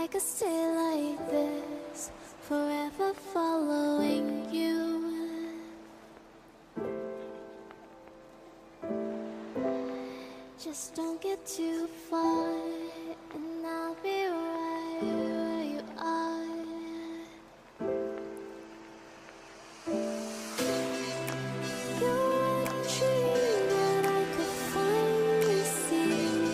I could stay like this, forever following you. Just don't get too far, and I'll be right where you are. You're a dream that I could finally see.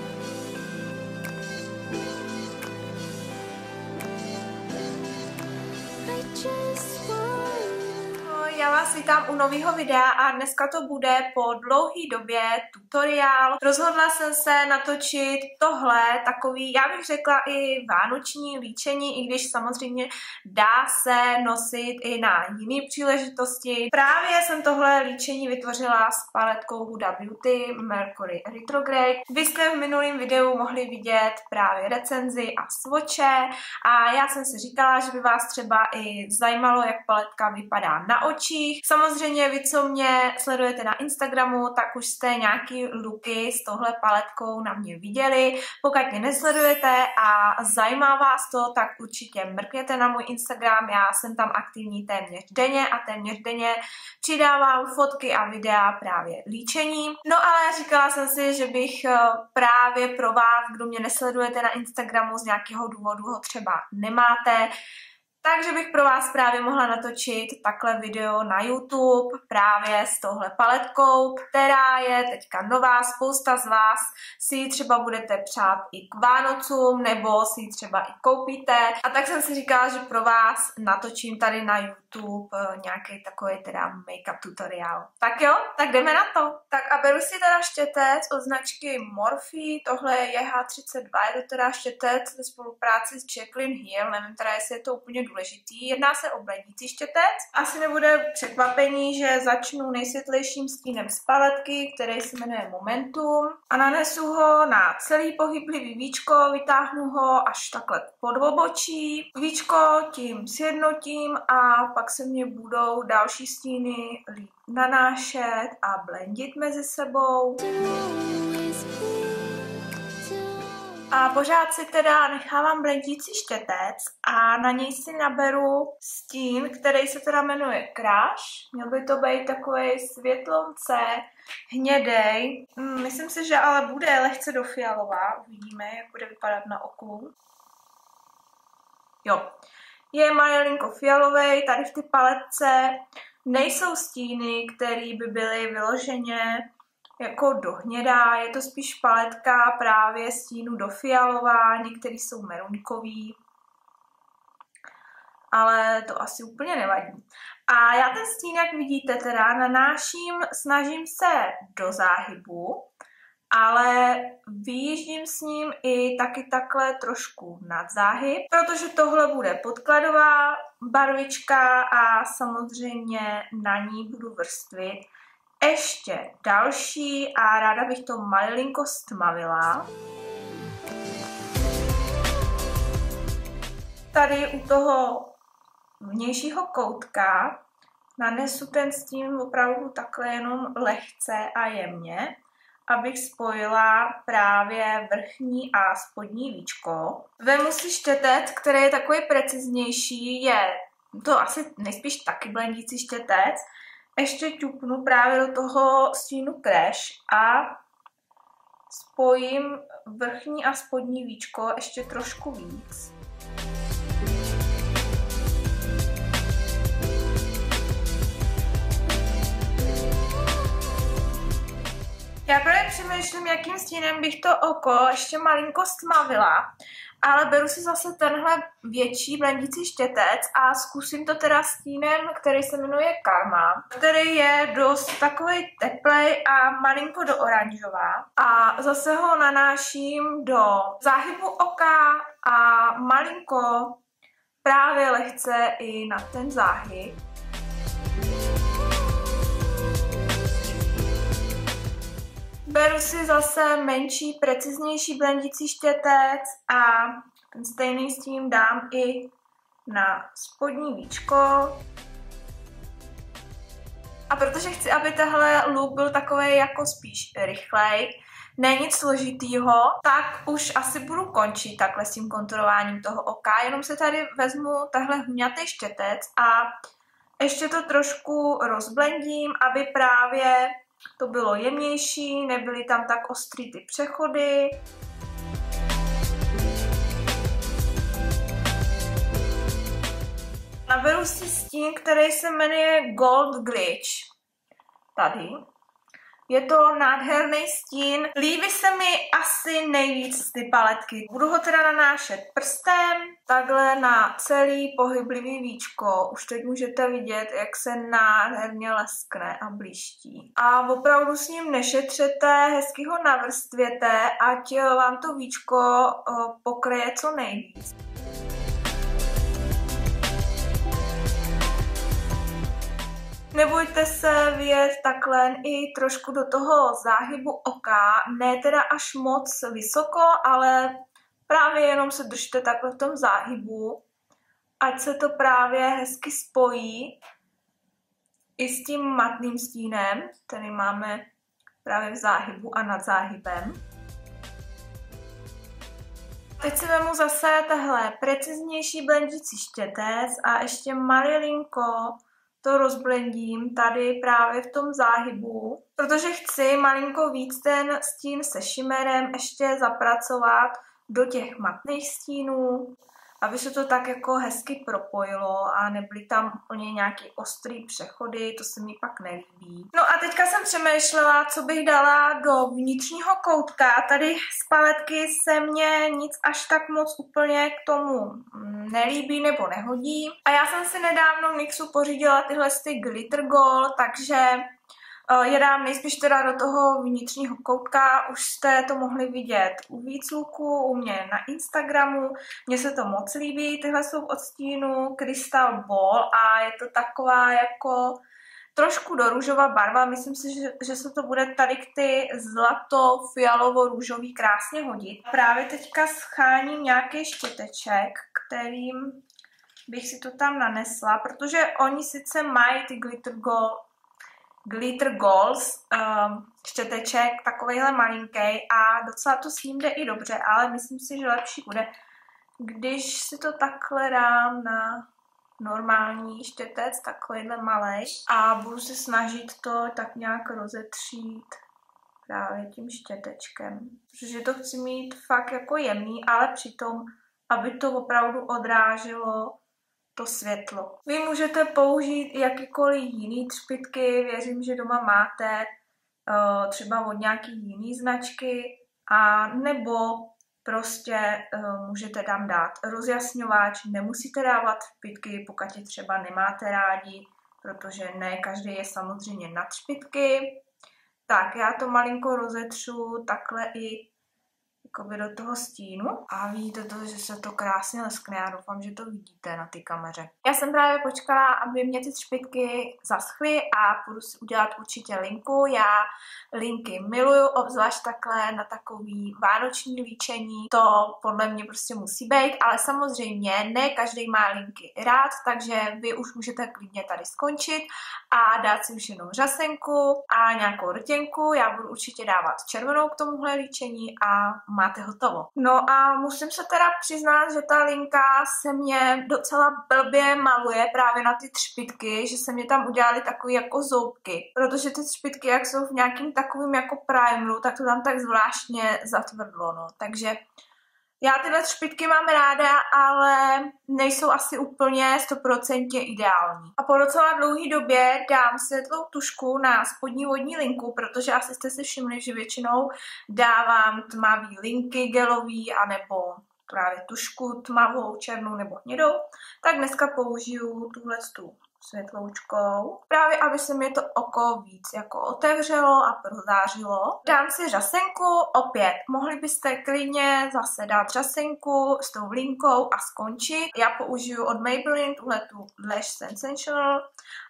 I just want. Já vás vítám u nového videa a dneska to bude po dlouhé době tutoriál. Rozhodla jsem se natočit tohle, takový, já bych řekla i vánoční líčení, i když samozřejmě dá se nosit i na jiné příležitosti. Právě jsem tohle líčení vytvořila s paletkou Huda Beauty Mercury Retrograde. Vy jste v minulém videu mohli vidět právě recenzi a swoče a já jsem si říkala, že by vás třeba i zajímalo, jak paletka vypadá na očích. Samozřejmě vy, co mě sledujete na Instagramu, tak už jste nějaký looky s touhle paletkou na mě viděli. Pokud mě nesledujete a zajímá vás to, tak určitě mrkněte na můj Instagram, já jsem tam aktivní téměř denně a téměř denně přidávám fotky a videa právě líčení. No ale říkala jsem si, že bych právě pro vás, kdo mě nesledujete na Instagramu, z nějakého důvodu ho třeba nemáte, takže bych pro vás právě mohla natočit takhle video na YouTube právě s touhle paletkou, která je teďka nová. Spousta z vás si ji třeba budete přát i k Vánocům, nebo si ji třeba i koupíte. A tak jsem si říkala, že pro vás natočím tady na YouTube nějaký takový teda make-up tutoriál. Tak jo, tak jdeme na to. Tak a beru si teda štětec od značky Morphe, tohle je H32, je to teda štětec ve spolupráci s Jaclyn Hill, nevím teda, jestli je to úplně důležitý. Jedná se o blendící štětec. Asi nebude překvapení, že začnu nejsvětlejším stínem z paletky, který se jmenuje Momentum. A nanesu ho na celý pohyblivý víčko, vytáhnu ho až takhle pod obočí. Víčko tím sjednotím a pak se mě budou další stíny líp nanášet a blendit mezi sebou. A pořád si teda nechávám blendící štětec a na něj si naberu stín, který se teda jmenuje Crush. Měl by to být takový světlonce, hnědej. Myslím si, že ale bude lehce do fialová. Uvidíme, jak bude vypadat na oku. Jo, je malinko fialovej, tady v ty paletce nejsou stíny, které by byly vyloženě jako do hnědá, je to spíš paletka právě stínu do fialová, některý jsou merunkový, ale to asi úplně nevadí. A já ten stín, jak vidíte, teda nanáším, snažím se do záhybu, ale vyjíždím s ním i taky takhle trošku nad záhyb, protože tohle bude podkladová barvička a samozřejmě na ní budu vrstvit ještě další a ráda bych to malinko stmavila. Tady u toho vnějšího koutka nanesu ten stín opravdu takhle jenom lehce a jemně, abych spojila právě vrchní a spodní víčko. Vemu si štětec, který je takový preciznější, je to asi nejspíš taky blendící štětec. Ještě ťuknu právě do toho stínu Crush a spojím vrchní a spodní víčko ještě trošku víc. Já právě přemýšlím, jakým stínem bych to oko ještě malinko stmavila, ale beru si zase tenhle větší blendící štětec a zkusím to teda stínem, který se jmenuje Karma, který je dost takovej teplej a malinko do oranžová. A zase ho nanáším do záhybu oka a malinko právě lehce i na ten záhyb. Beru si zase menší, preciznější blendící štětec a ten stejný stín dám i na spodní víčko. A protože chci, aby tahle look byl takový jako spíš rychlej, ne nic složitýho, tak už asi budu končit takhle s tím kontrolováním toho oka. Jenom se tady vezmu tahle hňatý štětec a ještě to trošku rozblendím, aby právě to bylo jemnější, nebyly tam tak ostrý ty přechody. Naberu si stín, který se jmenuje Gold Glitch. Tady. Je to nádherný stín. Líbí se mi asi nejvíc ty paletky. Budu ho teda nanášet prstem, takhle na celý pohyblivý víčko. Už teď můžete vidět, jak se nádherně leskne a blíští. A opravdu s ním nešetřete, hezky ho navrstvěte, ať vám to víčko pokryje co nejvíc. Nebojte se vyjet takhle i trošku do toho záhybu oka, ne teda až moc vysoko, ale právě jenom se držte takhle v tom záhybu, ať se to právě hezky spojí i s tím matným stínem, který máme právě v záhybu a nad záhybem. Teď si vemu zase tahle preciznější blendící štětec a ještě malinko to rozblendím tady právě v tom záhybu, protože chci malinko víc ten stín se šimerem ještě zapracovat do těch matných stínů, aby se to tak jako hezky propojilo a nebyly tam úplně nějaký ostrý přechody, to se mi pak nelíbí. No a teďka jsem přemýšlela, co bych dala do vnitřního koutka. Tady z paletky se mně nic až tak moc úplně k tomu nelíbí nebo nehodí. A já jsem si nedávno v NYXu pořídila tyhle Glitter Gold, takže je dám nejspíš teda do toho vnitřního koutka, už jste to mohli vidět u víc luků, u mě na Instagramu, mně se to moc líbí, tyhle jsou v odstínu Crystal Ball a je to taková jako trošku do růžová barva, myslím si, že se to bude tady k ty zlato-fialovo-růžový krásně hodit. Právě teďka scháním nějaký štěteček, kterým bych si to tam nanesla, protože oni sice mají ty Glitter Golds, štěteček, takovejhle malinký a docela to s ním jde i dobře, ale myslím si, že lepší bude, když si to takhle dám na normální štětec, takovýhle malej a budu se snažit to tak nějak rozetřít právě tím štětečkem, protože to chci mít fakt jako jemný, ale přitom, aby to opravdu odráželo to světlo. Vy můžete použít jakýkoliv jiný třpytky, věřím, že doma máte třeba od nějaký jiný značky, a nebo prostě můžete tam dát rozjasňovač, nemusíte dávat třpytky, pokud je třeba nemáte rádi, protože ne každý je samozřejmě na třpytky. Tak, já to malinko rozetřu takhle i jakoby do toho stínu a vidíte to, že se to krásně leskne. Já doufám, že to vidíte na té kameře. Já jsem právě počkala, aby mě ty třpytky zaschly a budu si udělat určitě linku. Já linky miluju, obzvlášť takhle na takový vánoční líčení. To podle mě prostě musí být, ale samozřejmě ne každý má linky rád, takže vy už můžete klidně tady skončit a dát si už jenom řasenku a nějakou rtěnku. Já budu určitě dávat červenou k tomuhle líčení a máte hotovo. No a musím se teda přiznat, že ta linka se mě docela blbě maluje právě na ty třpytky, že se mě tam udělaly takový jako zoubky, protože ty třpytky, jak jsou v nějakým takovým jako primeru, tak to tam tak zvláštně zatvrdlo, no. Takže já tyhle třpytky mám ráda, ale nejsou asi úplně 100% ideální. A po docela dlouhé době dám světlou tušku na spodní vodní linku, protože asi jste si všimli, že většinou dávám tmavý linky gelový, anebo právě tušku tmavou, černou nebo hnědou. Tak dneska použiju tuhletu světloučkou, právě aby se mi to oko víc jako otevřelo a prozářilo. Dám si řasenku, opět, mohli byste klidně zase dát řasenku s tou linkou a skončit. Já použiju od Maybelline tuhletu Lash Sensational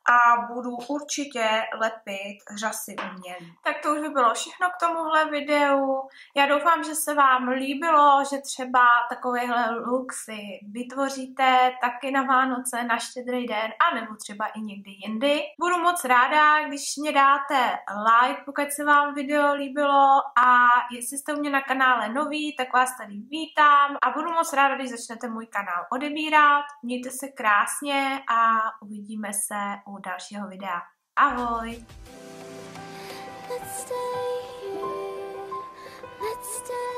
a budu určitě lepit řasy umělý. Tak to už by bylo všechno k tomuhle videu. Já doufám, že se vám líbilo, že třeba takovýhle look si vytvoříte taky na Vánoce, na Štědrý den, anebo třeba i někdy jindy. Budu moc ráda, když mě dáte like, pokud se vám video líbilo, a jestli jste u mě na kanále noví, tak vás tady vítám a budu moc ráda, když začnete můj kanál odebírat. Mějte se krásně a uvidíme se u dalšího videa. Ahoj! Let's stay here. Let's stay